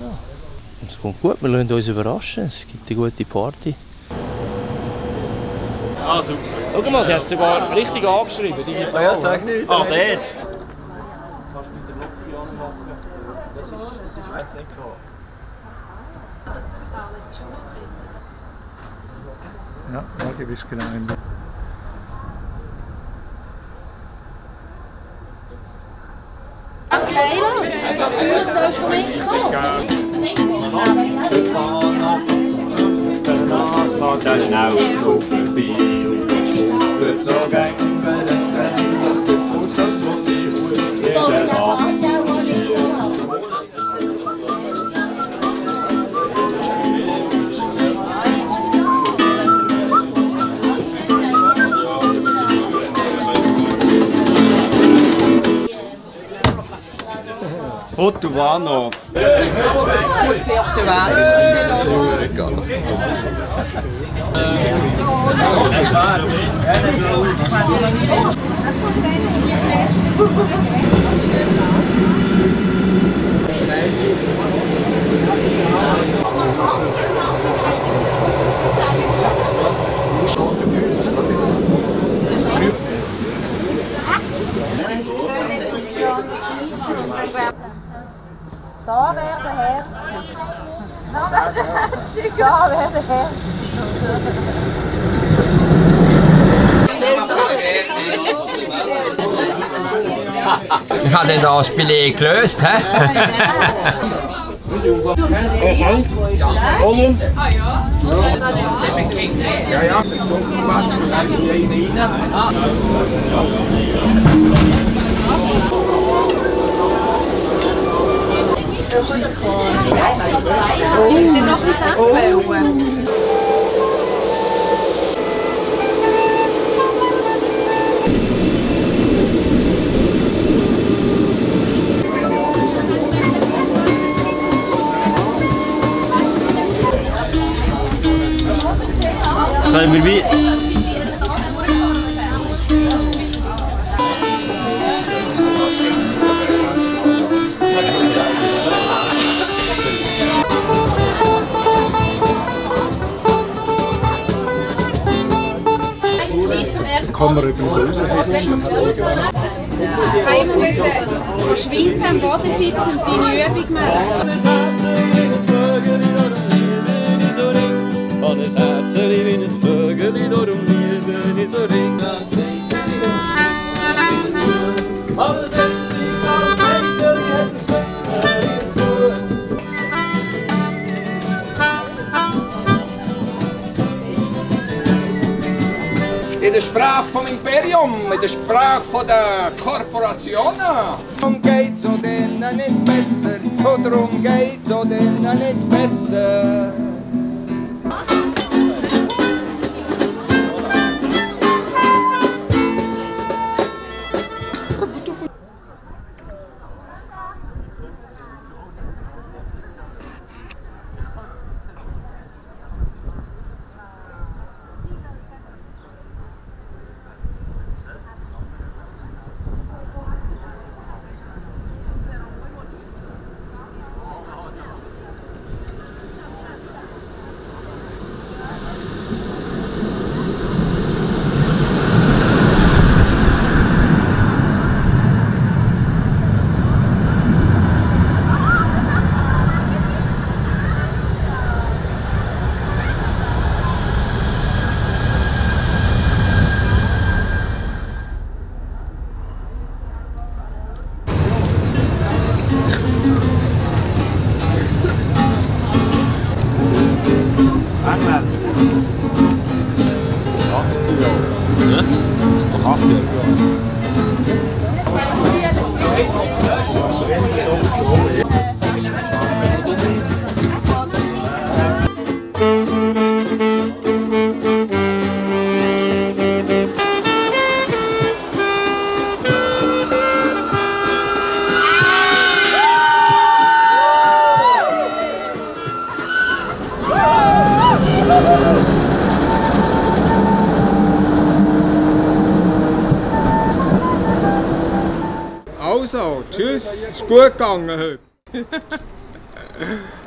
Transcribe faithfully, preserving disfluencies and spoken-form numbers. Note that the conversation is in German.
Ja. Es kommt gut, wir lassen uns überraschen. Es gibt eine gute Party. Ah, super. Schau mal, sie hat es sogar richtig angeschrieben. Ah ja, sag nicht. Ah, der. Kannst du mit der Luft anmachen? Das ist, das ist fast nicht klar. Also das war nicht schon Ja, ja, ich weiß genau. Leila, natürlich sollst du mitkommen. Das Auto vorbei und wird so gehen, wenn es brennt, das gibt uns schon so die Ruhe, jeder Abend. Otto Bahnhof. Zuerst der Weg. Egal. Da wäre der Herzig. Da wäre der Herzig. Da wäre der Herzig. Ich habe das Beleg gelöst, hä? Ja, ja, der Dunkelpass, wir haben sie rein. Können wir wie? Kann man übrigens rausheben. Einmal müssen schwingen am Boden sitzen und seine Übung machen. An ein Herzchen wie ein Vögel, darum liebe ich so ring. In der Sprache vom Imperium, in der Sprache von der Korporationen. Darum geht's o denen nicht besser, darum geht's o denen nicht besser. Also, tschüss, ist gut gegangen heute. Tschüss.